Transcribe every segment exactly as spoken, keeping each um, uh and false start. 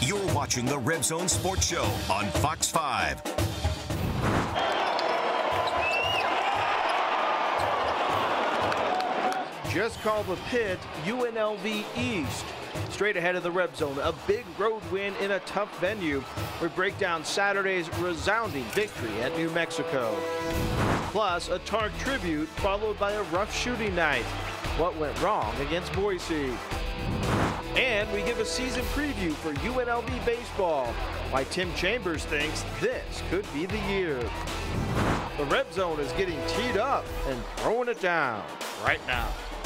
You're watching the Reb Zone Sports Show on Fox five. Just call the pit U N L V East. Straight ahead of the Reb Zone, a big road win in a tough venue. We break down Saturday's resounding victory at New Mexico. Plus, a Targ tribute followed by a rough shooting night. What went wrong against Boise? And we give a season preview for U N L V baseball. Why Tim Chambers thinks this could be the year. The Reb Zone is getting teed up and throwing it down right now.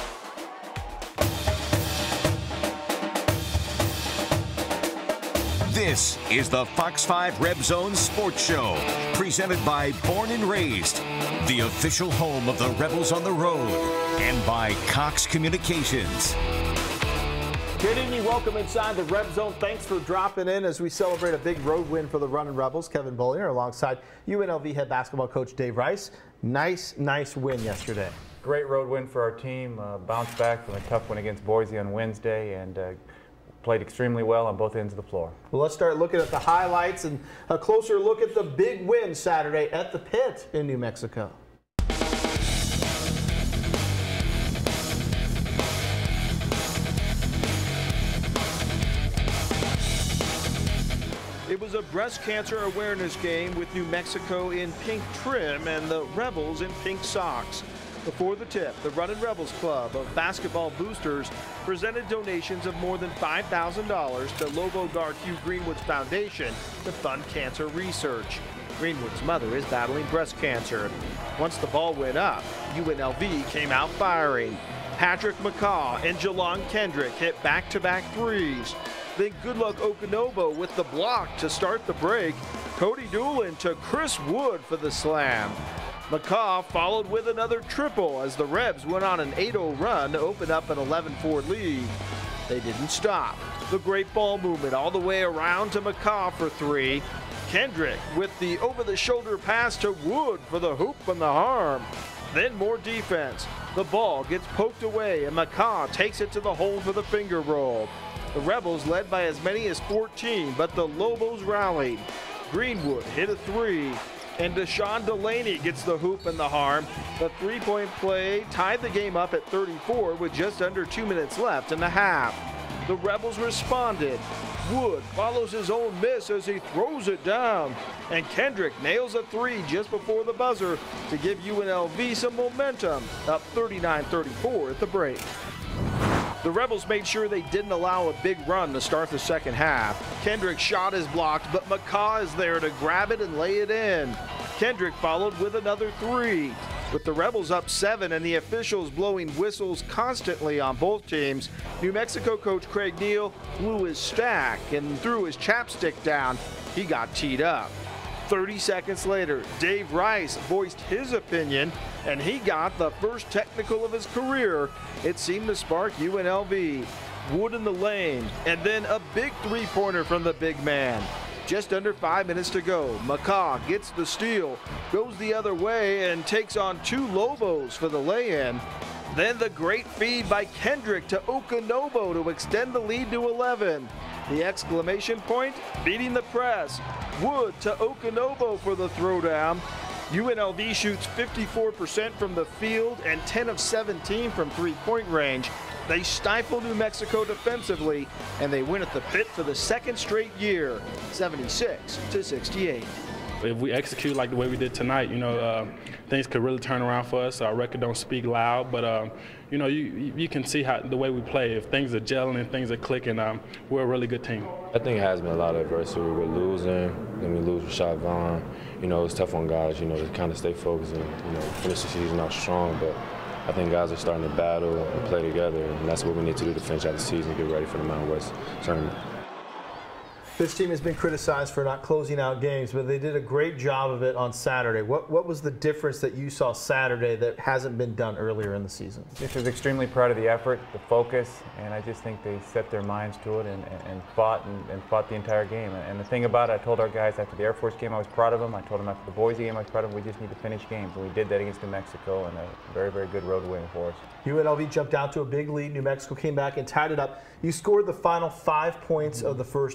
This is the Fox five Reb Zone Sports Show, presented by Born and Raised, the official home of the Rebels on the Road, and by Cox Communications. Good evening, welcome inside the Reb Zone. Thanks for dropping in as we celebrate a big road win for the Runnin' Rebels. Kevin Bollinger alongside U N L V head basketball coach Dave Rice. Nice, nice win yesterday. Great road win for our team. Uh, bounced back from a tough win against Boise on Wednesday and uh, played extremely well on both ends of the floor. Well, let's start looking at the highlights and a closer look at the big win Saturday at the pit in New Mexico. It was a breast cancer awareness game with New Mexico in pink trim and the Rebels in pink socks. Before the tip, the Runnin' Rebels Club of basketball boosters presented donations of more than five thousand dollars to Lobo guard Hugh Greenwood's foundation to fund cancer research. Greenwood's mother is battling breast cancer. Once the ball went up, U N L V came out firing. Patrick McCaw and Jelon Kendrick hit back-to-back threes. Then Goodluck Okanobo with the block to start the break. Cody Doolin to Chris Wood for the slam. McCaw followed with another triple as the Rebs went on an eight oh run to open up an eleven four lead. They didn't stop. The great ball movement all the way around to McCaw for three. Kendrick with the over-the-shoulder pass to Wood for the hoop and the harm. Then more defense. The ball gets poked away and McCaw takes it to the hole for the finger roll. The Rebels led by as many as fourteen, but the Lobos rallied. Greenwood hit a three. And Deshaun Delaney gets the hoop and the harm. The three-point play tied the game up at thirty-four with just under two minutes left in the half. The Rebels responded. Wood follows his own miss as he throws it down. And Kendrick nails a three just before the buzzer to give U N L V some momentum, up thirty-nine thirty-four at the break. The Rebels made sure they didn't allow a big run to start the second half. Kendrick's shot is blocked, but McCaw is there to grab it and lay it in. Kendrick followed with another three. With the Rebels up seven and the officials blowing whistles constantly on both teams, New Mexico coach Craig Neal blew his stack and threw his chapstick down. He got teed up. thirty seconds later, Dave Rice voiced his opinion, and he got the first technical of his career. It seemed to spark U N L V. Wood in the lane, and then a big three-pointer from the big man. Just under five minutes to go. McCaw gets the steal, goes the other way, and takes on two Lobos for the lay-in. Then the great feed by Kendrick to Okanobo to extend the lead to eleven. The exclamation point, beating the press. Wood to Okanobo for the throwdown. U N L V shoots fifty-four percent from the field and ten of seventeen from three-point range. They stifle New Mexico defensively, and they win at the pit for the second straight year, seventy-six to sixty-eight. If we execute like the way we did tonight, you know, uh, things could really turn around for us. Our record don't speak loud, but um, you know, you you can see how the way we play. If things are gelling and things are clicking, um, we're a really good team. I think it has been a lot of adversity. We're losing, then we lose with Shot Vaughn. You know, it's tough on guys, you know, to kind of stay focused and, you know, finish the season out strong. But I think guys are starting to battle and play together, and that's what we need to do to finish out the season and get ready for the Mountain West tournament. This team has been criticized for not closing out games, but they did a great job of it on Saturday. What what was the difference that you saw Saturday that hasn't been done earlier in the season? I was extremely proud of the effort, the focus, and I just think they set their minds to it and, and, and fought and, and fought the entire game. And the thing about it, I told our guys after the Air Force game I was proud of them. I told them after the Boise game I was proud of them. We just need to finish games, and we did that against New Mexico, and a very, very good road win for us. U N L V jumped out to a big lead. New Mexico came back and tied it up. You scored the final five points of the first half. How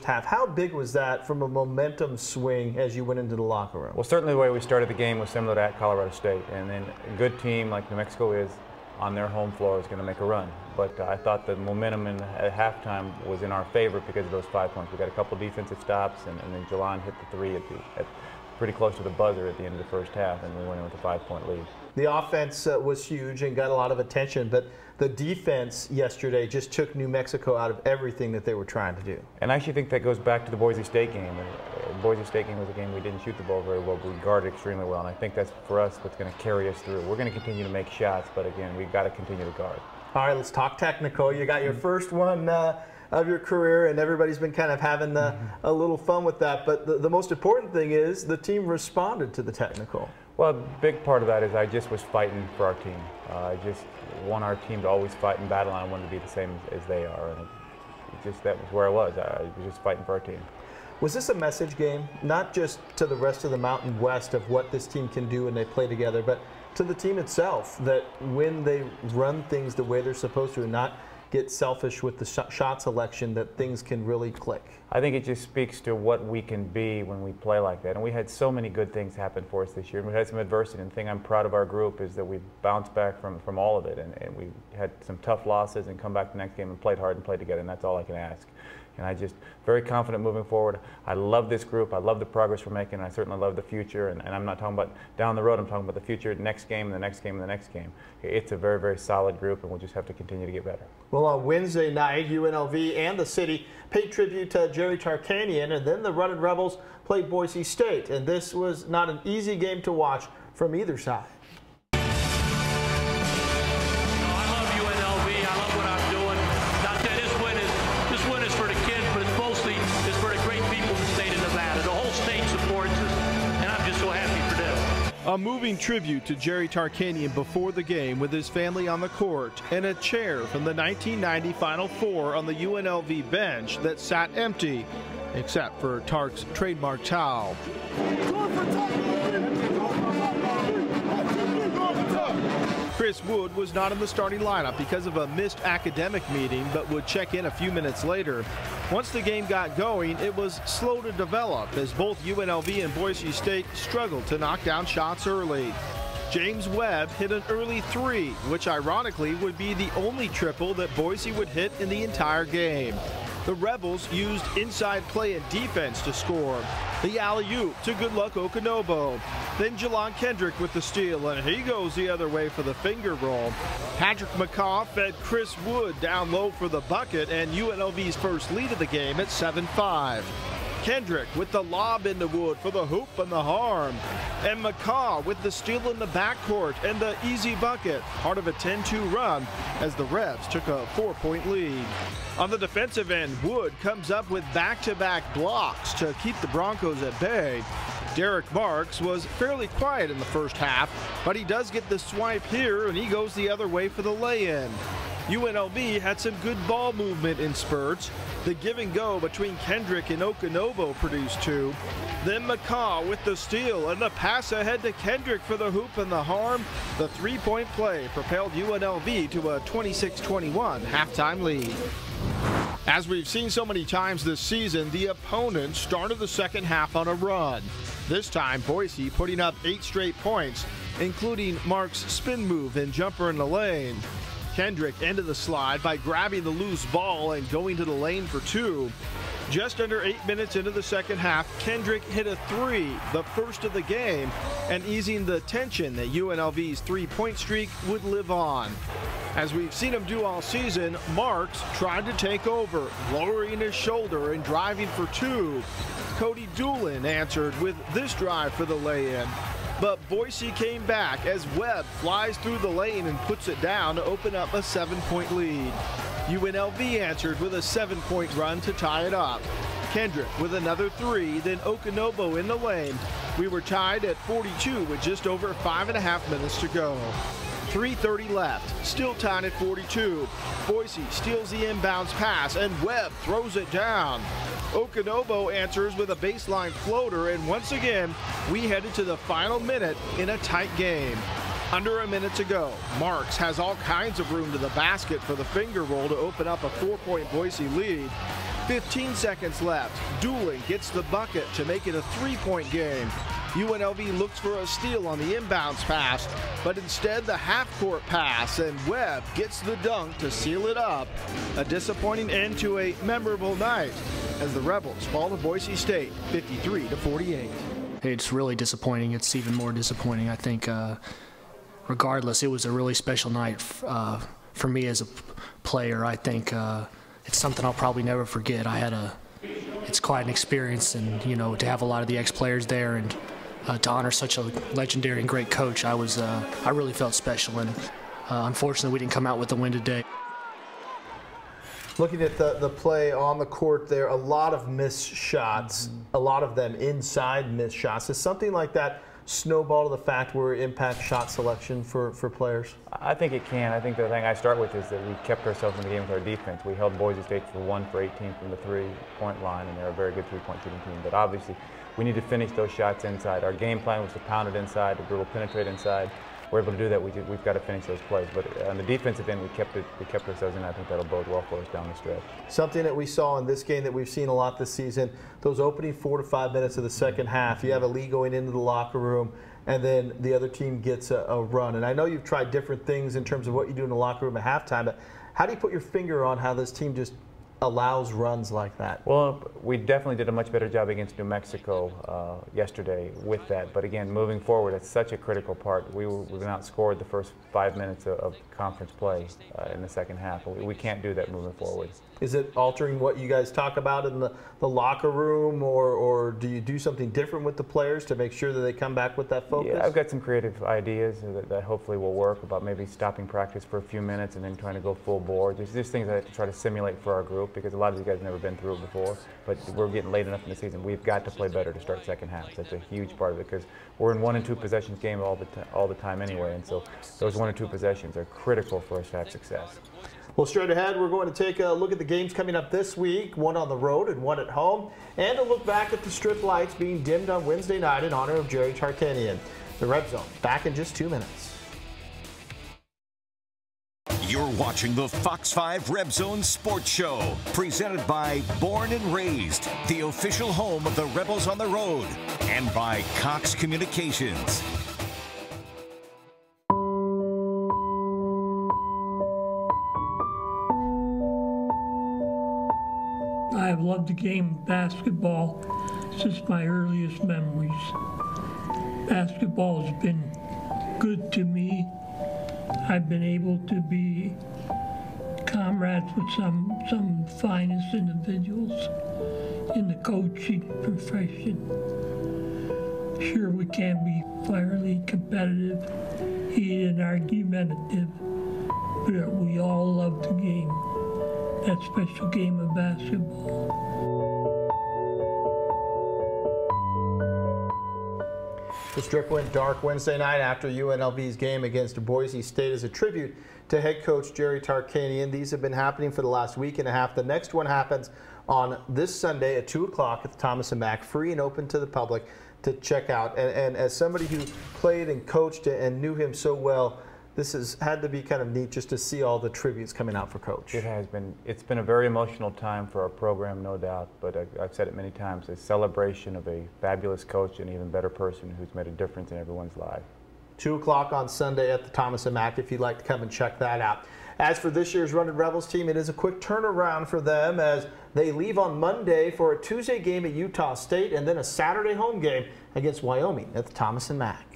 big was that from a momentum swing as you went into the locker room? Well, certainly the way we started the game was similar to at Colorado State, and then a good team like New Mexico is on their home floor is going to make a run. But uh, I thought the momentum in, at halftime was in our favor because of those five points. We got a couple defensive stops, and, and then Jelon hit the three at the at pretty close to the buzzer at the end of the first half, and we went in with a five-point lead. The offense uh, was huge and got a lot of attention, but the defense yesterday just took New Mexico out of everything that they were trying to do. And I actually think that goes back to the Boise State game. The Boise State game was a game we didn't shoot the ball very well, but we guarded extremely well, and I think that's, for us, what's going to carry us through. We're going to continue to make shots, but again, we've got to continue to guard. All right, let's talk technical. You got your first one uh, of your career, and everybody's been kind of having uh, mm-hmm. a little fun with that, but the, the most important thing is the team responded to the technical. Well, a big part of that is I just was fighting for our team. Uh, I just want our team to always fight and battle, and I wanted to be the same as they are. And it, it just that was where I was. I was just fighting for our team. Was this a message game, not just to the rest of the Mountain West of what this team can do when they play together, but to the team itself, that when they run things the way they're supposed to and not get selfish with the sh shot selection, that things can really click? I think it just speaks to what we can be when we play like that. And we had so many good things happen for us this year. We had some adversity, and the thing I'm proud of our group is that we bounced back from, from all of it. And, and we had some tough losses and come back the next game and played hard and played together, and that's all I can ask. And I just very confident moving forward. I love this group. I love the progress we're making. And I certainly love the future. And, and I'm not talking about down the road. I'm talking about the future, next game, the next game, and the next game. It's a very, very solid group, and we'll just have to continue to get better. Well, on Wednesday night, U N L V and the city paid tribute to Jerry Tarkanian, and then the Runnin' Rebels played Boise State. And this was not an easy game to watch from either side. A moving tribute to Jerry Tarkanian before the game with his family on the court and a chair from the nineteen ninety Final Four on the U N L V bench that sat empty, except for Tark's trademark towel. Chris Wood was not in the starting lineup because of a missed academic meeting, but would check in a few minutes later. Once the game got going, it was slow to develop as both U N L V and Boise State struggled to knock down shots early. James Webb hit an early three, which ironically would be the only triple that Boise would hit in the entire game. The Rebels used inside play and defense to score. The alley-oop to Good Luck Okanobo. Then Jelon Kendrick with the steal, and he goes the other way for the finger roll. Patrick McCaw fed Chris Wood down low for the bucket, and U N L V's first lead of the game at seven five. Kendrick with the lob into Wood for the hoop and the harm. And McCaw with the steal in the backcourt and the easy bucket, part of a ten two run as the Rebs took a four-point lead. On the defensive end, Wood comes up with back-to-back blocks to keep the Broncos at bay. Derek Marks was fairly quiet in the first half, but he does get the swipe here, and he goes the other way for the lay-in. U N L V had some good ball movement in spurts. The give and go between Kendrick and Okanobo produced two. Then McCaw with the steal and the pass ahead to Kendrick for the hoop and the harm. The three-point play propelled U N L V to a twenty-six twenty-one halftime lead. As we've seen so many times this season, the opponent started the second half on a run. This time, Boise putting up eight straight points, including Mark's spin move and jumper in the lane. Kendrick ended the slide by grabbing the loose ball and going to the lane for two. Just under eight minutes into the second half, Kendrick hit a three, the first of the game, and easing the tension that U N L V's three-point streak would live on. As we've seen him do all season, Marks tried to take over, lowering his shoulder and driving for two. Cody Doolin answered with this drive for the lay-in. But Boise came back as Webb flies through the lane and puts it down to open up a seven-point lead. U N L V answered with a seven-point run to tie it up. Kendrick with another three, then Okanobo in the lane. We were tied at forty-two with just over five and a half minutes to go. three thirty left, still tied at forty-two. Boise steals the inbounds pass, and Webb throws it down. Okanobo answers with a baseline floater, and once again, we headed to the final minute in a tight game. Under a minute to go, Marks has all kinds of room to the basket for the finger roll to open up a four-point Boise lead. fifteen seconds left. Doolin gets the bucket to make it a three-point game. U N L V looks for a steal on the inbounds pass, but instead the half-court pass, and Webb gets the dunk to seal it up. A disappointing end to a memorable night as the Rebels fall to Boise State fifty-three to forty-eight. It's really disappointing. It's even more disappointing. I think uh, regardless, it was a really special night uh, for me as a player. I think uh, it's something I'll probably never forget. I had a, it's quite an experience, and you know, to have a lot of the ex-players there and uh, to honor such a legendary and great coach, I was, uh, I really felt special. And uh, unfortunately, we didn't come out with the win today. Looking at the, the play on the court there, a lot of missed shots, mm-hmm. a lot of them inside missed shots. Does something like that snowball to the fact where it impacts shot selection for, for players? I think it can. I think the thing I start with is that we kept ourselves in the game with our defense. We held Boise State for one for eighteen from the three-point line, and they're a very good three-point shooting team. But obviously, we need to finish those shots inside. Our game plan was to pound it inside, to dribble, penetrate inside. We're able to do that. We did, we've got to finish those plays. But on the defensive end, we kept it. We kept ourselves in. I think that'll bode well for us down the stretch. Something that we saw in this game that we've seen a lot this season: those opening four to five minutes of the second half. You have a lead going into the locker room, and then the other team gets a, a run. And I know you've tried different things in terms of what you do in the locker room at halftime. But how do you put your finger on how this team just allows runs like that? Well, we definitely did a much better job against New Mexico uh, yesterday with that. But again, moving forward, it's such a critical part. We were, we've been outscored the first five minutes of, of conference play uh, in the second half. We, we can't do that moving forward. Is it altering what you guys talk about in the, the locker room, or, or do you do something different with the players to make sure that they come back with that focus? Yeah, I've got some creative ideas that, that hopefully will work, about maybe stopping practice for a few minutes and then trying to go full bore. There's just things I have to try to simulate for our group, because a lot of these guys have never been through it before. But we're getting late enough in the season. We've got to play better to start second half. That's a huge part of it, because we're in one and two possessions game all the, all the time anyway. And so those one and two possessions are critical for us to have success. Well, straight ahead, we're going to take a look at the games coming up this week, one on the road and one at home, and a look back at the strip lights being dimmed on Wednesday night in honor of Jerry Tarkanian. The Reb Zone, back in just two minutes. You're watching the Fox five Reb Zone Sports Show, presented by Born and Raised, the official home of the Rebels on the Road, and by Cox Communications. I have loved the game of basketball since my earliest memories. Basketball has been good to me. I've been able to be comrades with some some of the finest individuals in the coaching profession. Sure, we can be fiery, competitive, heated, and argumentative, but we all love the game. That special game of basketball. The strip went dark Wednesday night after U N L V's game against Boise State as a tribute to head coach Jerry Tarkanian. These have been happening for the last week and a half. The next one happens on this Sunday at two o'clock at the Thomas and Mack, free and open to the public to check out. And, and as somebody who played and coached and knew him so well, this has had to be kind of neat just to see all the tributes coming out for Coach. It has been. It's been a very emotional time for our program, no doubt, but I, I've said it many times, a celebration of a fabulous coach and an even better person who's made a difference in everyone's life. two o'clock on Sunday at the Thomas and Mack if you'd like to come and check that out. As for this year's Running Rebels team, it is a quick turnaround for them as they leave on Monday for a Tuesday game at Utah State and then a Saturday home game against Wyoming at the Thomas and Mack.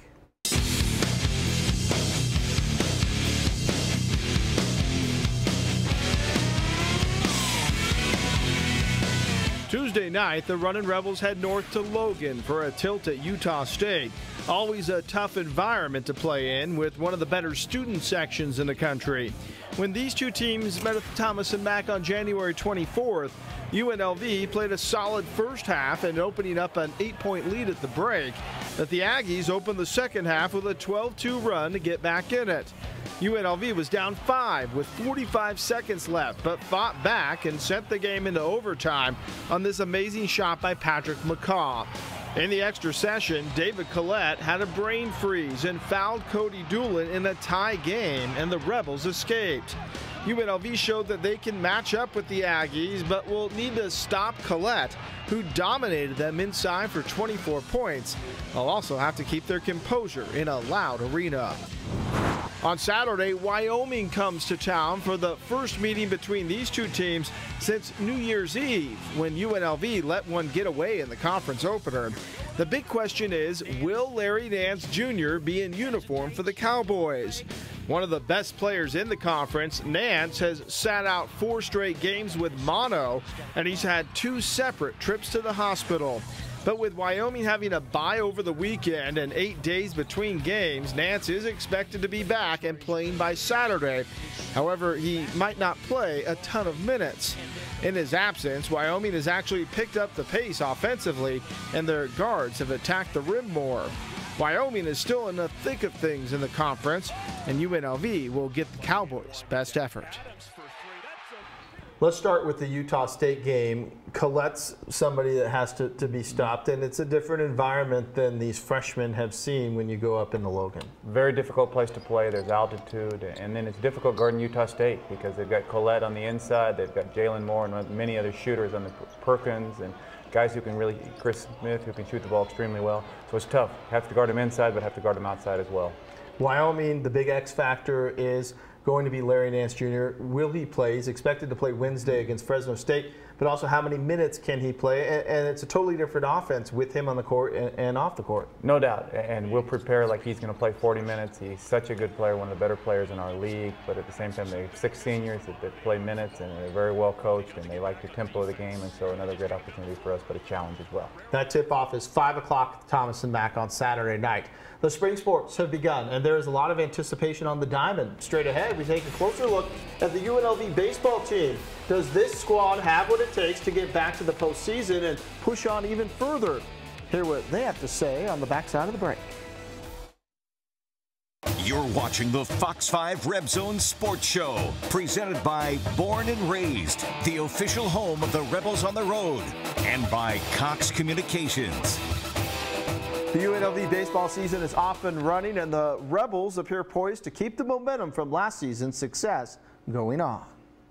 Tuesday night, the Runnin' Rebels head north to Logan for a tilt at Utah State. Always a tough environment to play in with one of the better student sections in the country. When these two teams met at the Thomas and Mack on January twenty-fourth, U N L V played a solid first half and opening up an eight-point lead at the break. But the Aggies opened the second half with a twelve two run to get back in it. U N L V was down five with forty-five seconds left, but fought back and sent the game into overtime on this amazing shot by Patrick McCaw. In the extra session, David Collette had a brain freeze and fouled Cody Doolin in a tie game, and the Rebels escaped. U N L V showed that they can match up with the Aggies, but will need to stop Collette, who dominated them inside for twenty-four points. They'll also have to keep their composure in a loud arena. On Saturday, Wyoming comes to town for the first meeting between these two teams since New Year's Eve, when U N L V let one get away in the conference opener. The big question is, will Larry Nance Junior be in uniform for the Cowboys? One of the best players in the conference, Nance has sat out four straight games with mono, and he's had two separate trips to the hospital. But with Wyoming having a bye over the weekend and eight days between games, Nance is expected to be back and playing by Saturday. However, he might not play a ton of minutes. In his absence, Wyoming has actually picked up the pace offensively, and their guards have attacked the rim more. Wyoming is still in the thick of things in the conference, and U N L V will get the Cowboys' best effort. Let's start with the Utah State game. Collette's somebody that has to, to be stopped, and it's a different environment than these freshmen have seen when you go up into Logan. Very difficult place to play. There's altitude, and then it's difficult guarding Utah State because they've got Collette on the inside, they've got Jalen Moore and many other shooters on the Perkins, and guys who can really, Chris Smith, who can shoot the ball extremely well. So it's tough. Have to guard him inside, but have to guard him outside as well. Wyoming, the big X factor is going to be Larry Nance Junior Will he play? He's expected to play Wednesday against Fresno State, but also how many minutes can he play? And, and it's a totally different offense with him on the court and, and off the court. No doubt, and we'll prepare like he's going to play forty minutes. He's such a good player, one of the better players in our league, but at the same time, they're six seniors that, that play minutes, and they're very well coached, and they like the tempo of the game, and so another great opportunity for us, but a challenge as well. That tip-off is five o'clock at Thomas and Mack on Saturday night. The spring sports have begun, and there is a lot of anticipation on the diamond. Straight ahead, we take a closer look at the U N L V baseball team. Does this squad have what it takes to get back to the postseason and push on even further? Hear what they have to say on the backside of the break. You're watching the Fox five Reb Zone Sports Show, presented by Born and Raised, the official home of the Rebels on the Road, and by Cox Communications. The U N L V baseball season is off and running, and the Rebels appear poised to keep the momentum from last season's success going on.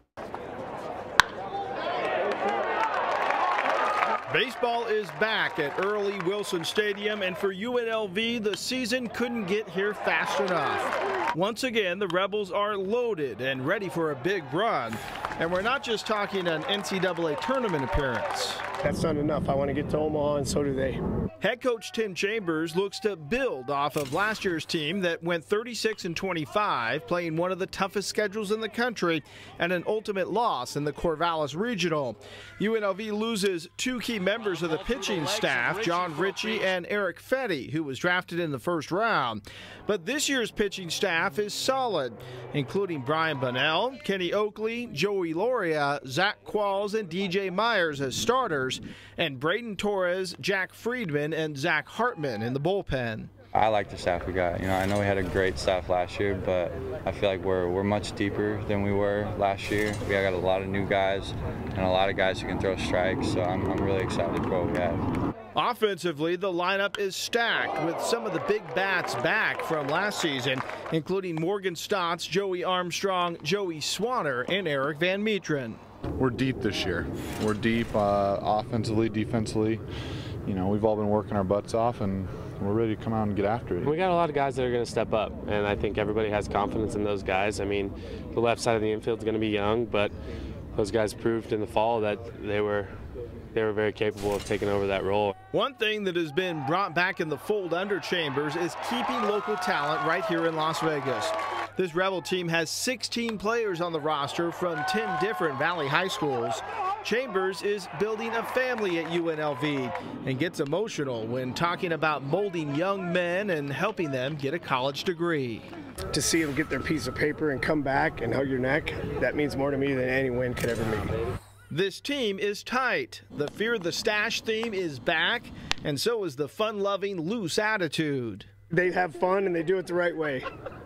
Baseball is back at Early Wilson Stadium, and for U N L V, the season couldn't get here fast enough. Once again, the Rebels are loaded and ready for a big run. And we're not just talking an N C double A tournament appearance. That's not enough. I want to get to Omaha, and so do they. Head coach Tim Chambers looks to build off of last year's team that went thirty-six and twenty-five, playing one of the toughest schedules in the country and an ultimate loss in the Corvallis Regional. U N L V loses two key members of the pitching staff, John Ritchie and Eric Fetty, who was drafted in the first round. But this year's pitching staff is solid, including Brian Bunnell, Kenny Oakley, Joey Loria, Zach Qualls, and D J Myers as starters, and Braden Torres, Jack Friedman, and Zach Hartman in the bullpen. I like the staff we got. You know, I know we had a great staff last year, but I feel like we're we're much deeper than we were last year. We got a lot of new guys and a lot of guys who can throw strikes, so I'm, I'm really excited for what we have. Offensively, the lineup is stacked with some of the big bats back from last season, including Morgan Stotts, Joey Armstrong, Joey Swanner, and Eric Van Metren. We're deep this year. We're deep uh, offensively, defensively. You know, we've all been working our butts off, and we're ready to come out and get after it. We got a lot of guys that are going to step up, and I think everybody has confidence in those guys. I mean, the left side of the infield is going to be young, but those guys proved in the fall that they were they were very capable of taking over that role. One thing that has been brought back in the fold under Chambers is keeping local talent right here in Las Vegas. This Rebel team has sixteen players on the roster from ten different Valley high schools. Chambers is building a family at U N L V and gets emotional when talking about molding young men and helping them get a college degree. To see them get their piece of paper and come back and hug your neck, that means more to me than any win could ever mean. This team is tight. The Fear the Stash theme is back, and so is the fun-loving, loose attitude. They have fun and they do it the right way.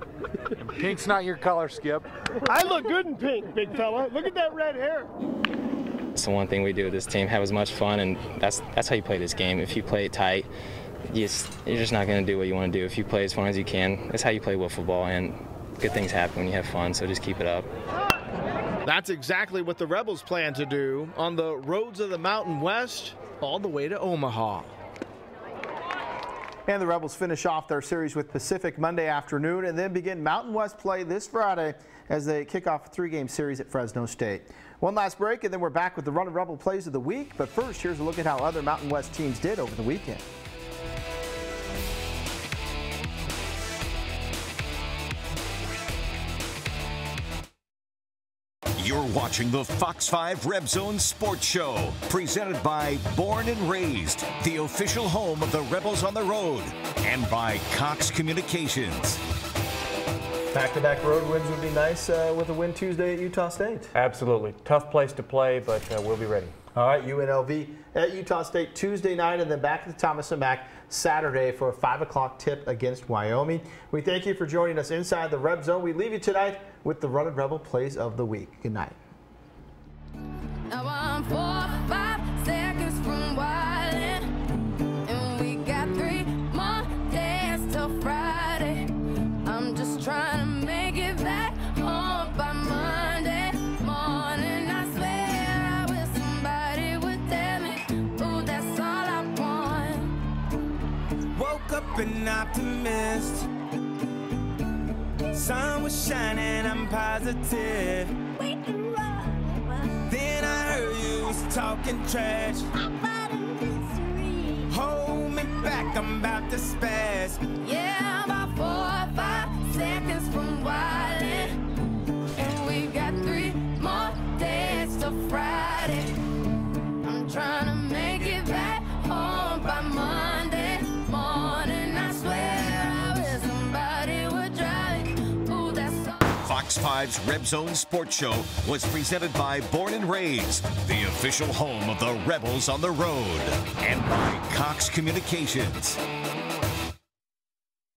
Pink's not your color, Skip. I look good in pink, big fella. Look at that red hair. It's the one thing we do with this team, have as much fun, and that's that's how you play this game. If you play it tight, you just, you're just not going to do what you want to do. If you play as fun as you can, that's how you play wiffle ball, and good things happen when you have fun, so just keep it up. That's exactly what the Rebels plan to do on the roads of the Mountain West, all the way to Omaha. And the Rebels finish off their series with Pacific Monday afternoon and then begin Mountain West play this Friday as they kick off a three-game series at Fresno State. One last break and then we're back with the Run and Rebel plays of the week. But first, here's a look at how other Mountain West teams did over the weekend. You're watching the Fox five Reb Zone Sports Show, presented by Born and Raised, the official home of the Rebels on the Road, and by Cox Communications. Back-to-back road wins would be nice uh, with a win Tuesday at Utah State. Absolutely. Tough place to play, but uh, we'll be ready. All right, U N L V at Utah State Tuesday night and then back at the Thomas and Mack Saturday for a five o'clock tip against Wyoming. We thank you for joining us inside the Reb Zone. We leave you tonight with the Run and Rebel plays of the week. Good night. Now I'm four, five seconds from wildin', and we got three more days till Friday. I'm just trying to make it back home by Monday morning. I swear I wish somebody would tell me, ooh, that's all I want. Woke up an optimist. Sun was shining, I'm positive. Then I heard you was talking trash. Hold me back, I'm about to spaz. Yeah, about four or five seconds from wildin', and we got three more days till Friday. I'm trying to make it back home by Monday morning. I swear I wish somebody would drive. Ooh, that's all. Fox five's Reb Zone Sports Show was presented by Born and Raised, the official home of the Rebels on the Road, and by Cox Communications.